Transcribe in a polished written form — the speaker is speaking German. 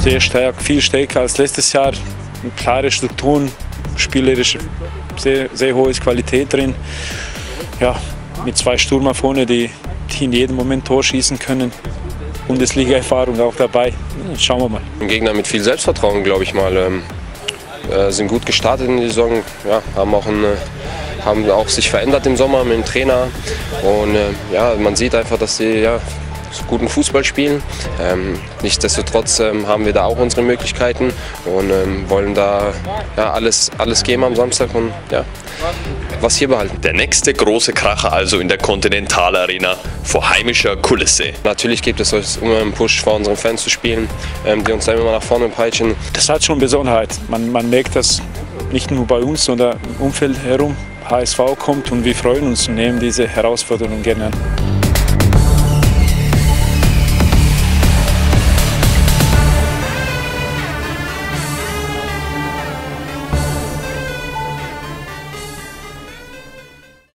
viel stärker als letztes Jahr. Klare Strukturen, spielerisch sehr hohe Qualität drin. Ja, mit 2 Stürmer vorne, die in jedem Moment Tor schießen können. Bundesliga-Erfahrung auch dabei. Schauen wir mal. Ein Gegner mit viel Selbstvertrauen, glaube ich mal. Sind gut gestartet in die Saison, ja, haben auch sich verändert im Sommer mit dem Trainer. Und ja, man sieht einfach, dass sie guten Fußball spielen. Nichtsdestotrotz haben wir da auch unsere Möglichkeiten und wollen da alles geben am Samstag und was hier behalten. Der nächste große Kracher also in der Continental Arena vor heimischer Kulisse. Natürlich gibt es immer einen Push vor unseren Fans zu spielen, die uns dann immer nach vorne peitschen. Das hat schon Besonderheit. Man merkt das nicht nur bei uns, sondern im Umfeld herum. HSV kommt und wir freuen uns und nehmen diese Herausforderung gerne an.